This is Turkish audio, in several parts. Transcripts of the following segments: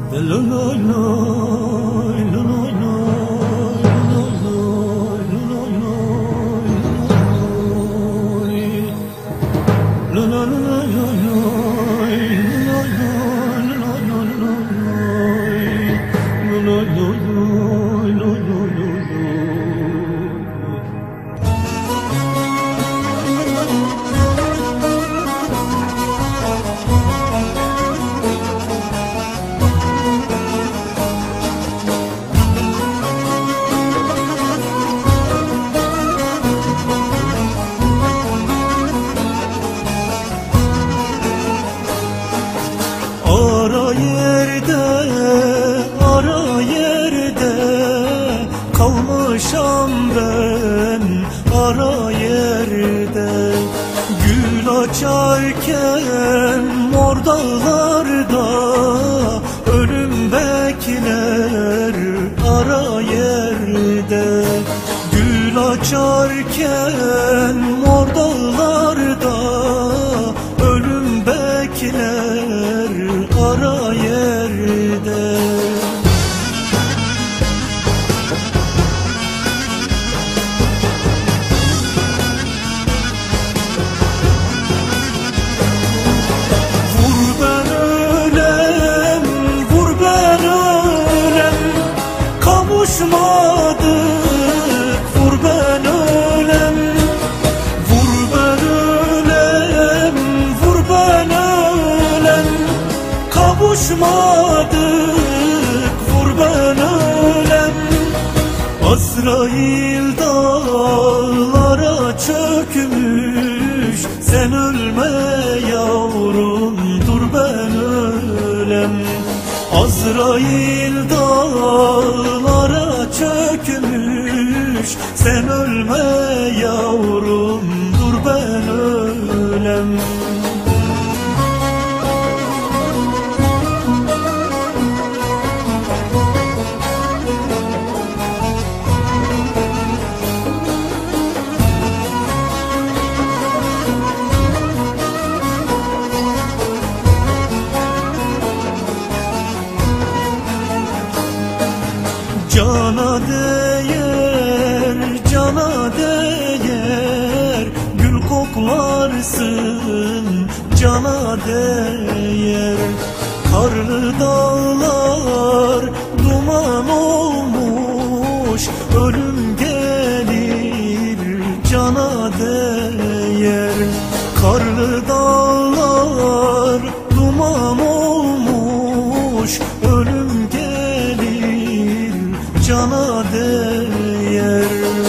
Ara yerde kalmışam ben, ara yerde. Gül açarken mor dağlarda ölüm bekler, ara yerde. Gül açarken mor dağlarda ölüm bekler, ara yerde. Vur ben ölem, vur ben ölem, kavuşmadık. Vur ben ölem, vur ben ölem, vur ben ölem, kavuşmadık. Vur ben ölem. Azrail dağlara çökmüş, sen ölme yavrum, dur ben ölem. Azrail dağlara çökmüş, sen ölme yavrum, dur ben ölem. Cana değer, cana değer, gül koklarsın, cana değer. Karlı dağlar duman olmuş, ölüm gelir, cana değer. Karlı dağlar duman olmuş, ölüm gelir, cana değer.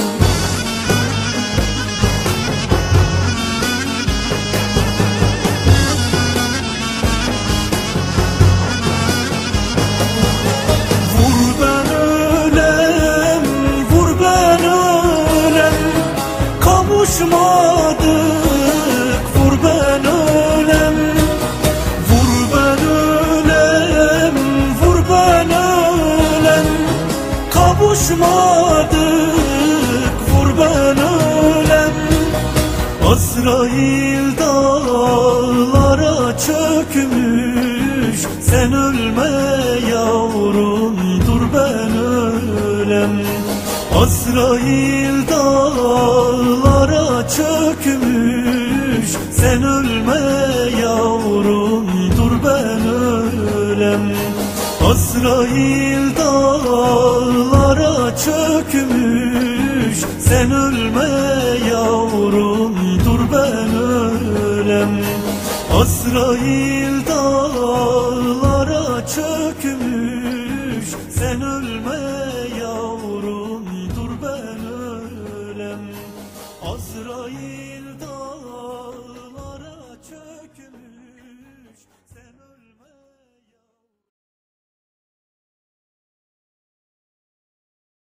Vur ben ölem, vur ben ölem, kavuşmadık. Vur ben ölem, vur ben ölem, vur ben ölem, kavuşmadık. Vur ben ölem. Azrail dağlara çökmüş, sen ölme yavrum, dur ben ölem. Azrail dağlara çökmüş, sen ölme yavrum, dur ben ölem. Azrail dağlara çökmüş, sen ölme yavrum, dur ben ölem. Azrail dağlara çökmüş, sen ölme